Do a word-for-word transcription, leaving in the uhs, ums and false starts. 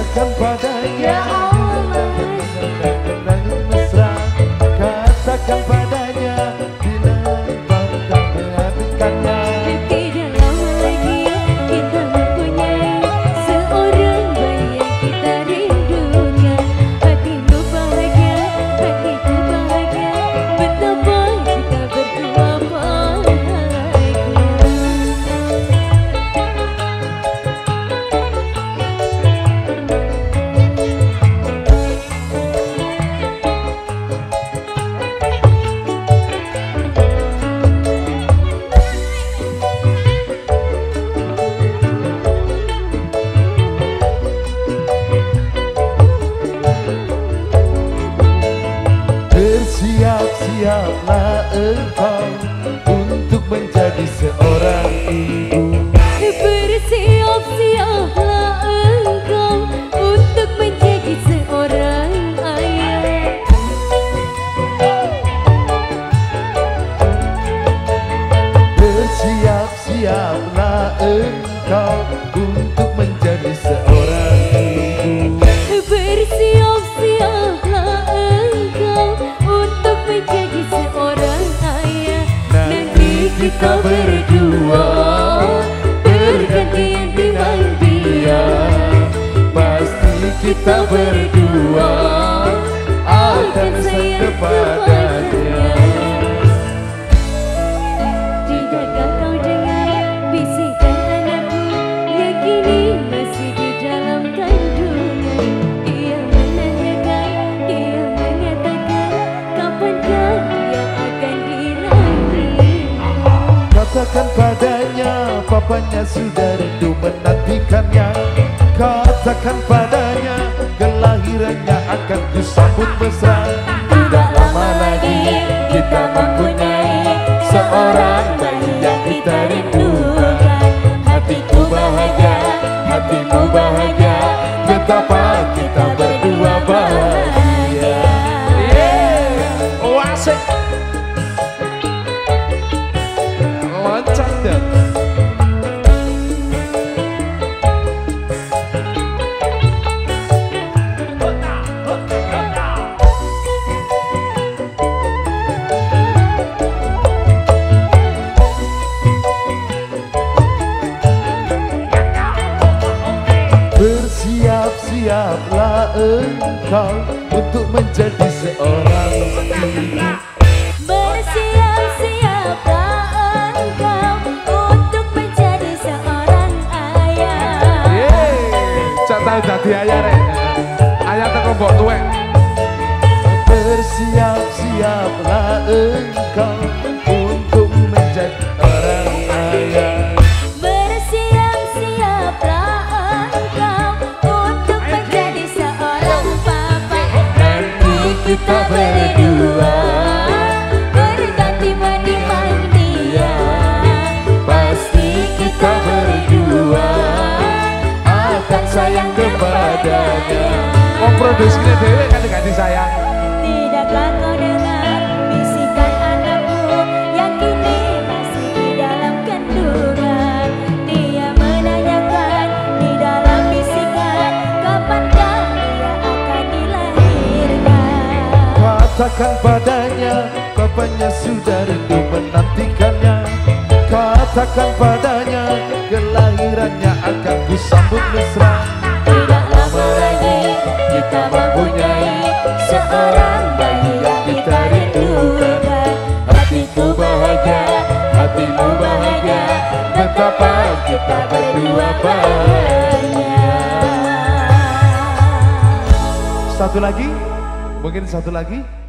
katakan padanya. Ya Allah, nangis mesra, katakan padanya bila bangga menghabiskannya. tidak lama lagi kita mempunyai seorang bayi yang kita rindukan. Hatimu bahagia, hatiku bahagia, betapa kita berdua bahagia. Bersiap-siaplah engkau untuk menjadi seorang ibu. Bersiap-siaplah engkau untuk menjadi seorang ayah. Bersiap-siaplah engkau untuk menjadi seorang ibu. Bersiap-siaplah engkau untuk menjadi seorang ayah. Nanti kita berdua bergantian timbang dia. Pasti kita berdua akan sayang kepadanya. Tidakkah kau dengar bisikan anakku yang kini masih di dalam kandungan? Dia menanyakan, dia menyatakan, kapankah dia akan dilahirkan? Katakan padanya, papanya sudah rindu menantikannya. Katakan padanya, kelahirannya akan kusambut mesra. Tidak lama lagi kita mempunyai seorang bayi yang kita rindukan. Hatiku bahagia, hatimu bahagia, betapa kita berdua bahagia. Yeah, oh asik. Loncat deh. Bersiap-siaplah engkau untuk menjadi seorang ibu. Bersiap-siaplah engkau untuk menjadi seorang ayah. Yeay, cak tahu dadi ayah rek. Ayah teko mbok tuwek. Bersiap-siaplah engkau untuk menjadi seorang ayah. Bersiap-siaplah engkau untuk menjadi seorang papa. Nanti kita berdua berganti menimang dia. Pasti kita berdua akan sayang kepadanya. Wong produksinya dhewe kan gak disayang. Tidakkah kau dengar bisikan anakku yang kini masih di dalam kandungan? Dia menanyakan di dalam bisikan, kapankah dia akan dilahirkan? Katakan padanya, bapaknya sudah rindu menantikannya. Katakan padanya, kelahirannya akan kusambut mesra. Tidak lama lagi kita mempunyai seorang bayi yang kita rindukan. Hatiku bahagia, hatimu bahagia, betapa kita berdua bahagia. Satu lagi, mungkin satu lagi.